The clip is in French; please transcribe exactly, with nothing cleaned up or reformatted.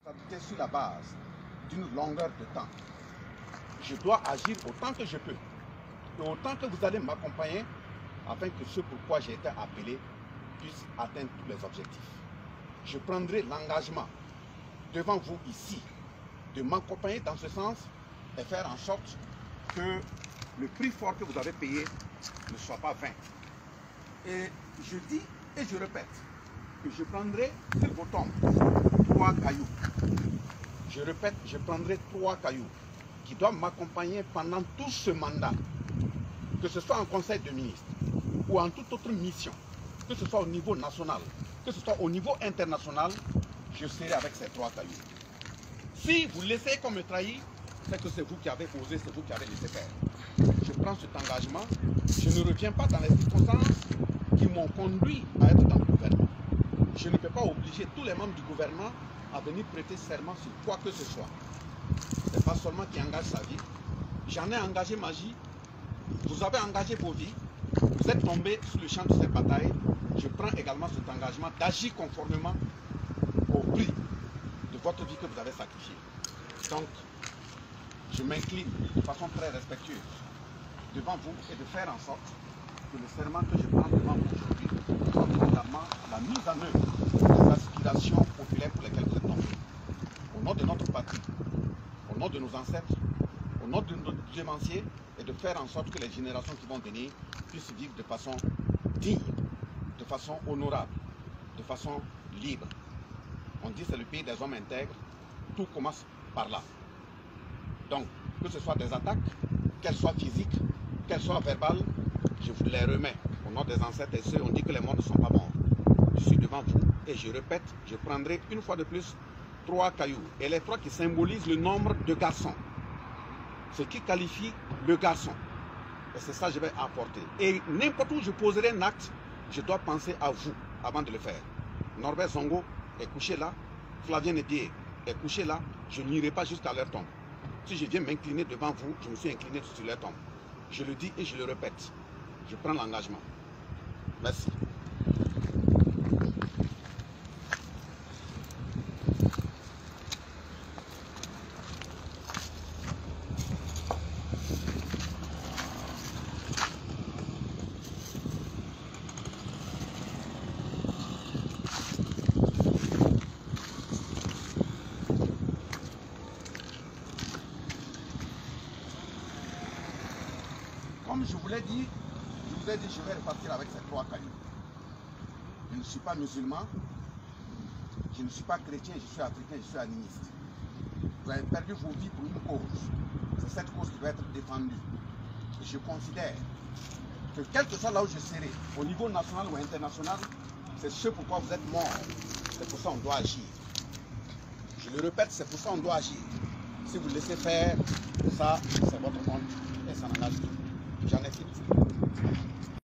C'était sur la base d'une longueur de temps. Je dois agir autant que je peux. Et autant que vous allez m'accompagner afin que ce pourquoi j'ai été appelé puisse atteindre tous les objectifs. Je prendrai l'engagement devant vous ici de m'accompagner dans ce sens et faire en sorte que le prix fort que vous avez payé ne soit pas vain. Et je dis et je répète que je prendrai sur vos tombes trois cailloux. Je répète, je prendrai trois cailloux qui doivent m'accompagner pendant tout ce mandat, que ce soit en conseil de ministres ou en toute autre mission, que ce soit au niveau national, que ce soit au niveau international, je serai avec ces trois cailloux. Si vous laissez qu'on me trahit, c'est que c'est vous qui avez osé, c'est vous qui avez laissé faire. Je prends cet engagement, je ne reviens pas dans les circonstances qui m'ont conduit à être dans le gouvernement. Je ne peux pas obliger tous les membres du gouvernement à venir prêter serment sur quoi que ce soit. Ce n'est pas seulement qui engage sa vie. J'en ai engagé ma vie. Vous avez engagé vos vies. Vous êtes tombés sur le champ de cette bataille. Je prends également cet engagement d'agir conformément au prix de votre vie que vous avez sacrifié. Donc, je m'incline de façon très respectueuse devant vous et de faire en sorte que le serment que je prends devant vous aujourd'hui soit également la mise en œuvre des aspirations populaires pour lesquelles vous êtes tombés. Au nom de notre patrie, au nom de nos ancêtres, au nom de nos démenciers, et de faire en sorte que les générations qui vont venir puissent vivre de façon digne, de façon honorable, de façon libre. On dit que c'est le pays des hommes intègres, tout commence par là. Donc, que ce soit des attaques, qu'elles soient physiques, qu'elles soient verbales, je vous les remets. Au nom des ancêtres et ceux, on dit que les morts ne sont pas morts. Je suis devant vous et je répète, je prendrai une fois de plus trois cailloux. Et les trois qui symbolisent le nombre de garçons. Ce qui qualifie le garçon. Et c'est ça que je vais apporter. Et n'importe où je poserai un acte, je dois penser à vous avant de le faire. Norbert Zongo est couché là, Flavien Ndiaye est couché là, je n'irai pas jusqu'à leur tombe. Si je viens m'incliner devant vous, je me suis incliné sur leur tombe. Je le dis et je le répète. Je prends l'engagement. Merci. Comme je vous l'ai dit, je vous ai dit, je vais repartir avec ces trois cailloux. Je ne suis pas musulman, je ne suis pas chrétien, je suis africain, je suis animiste. Vous avez perdu vos vies pour une cause. C'est cette cause qui doit être défendue. Et je considère que quel que soit là où je serai, au niveau national ou international, c'est ce pourquoi vous êtes morts. C'est pour ça qu'on doit agir. Je le répète, c'est pour ça qu'on doit agir. Si vous laissez faire, ça, c'est votre compte et ça n'engage tout. J'en ai fini.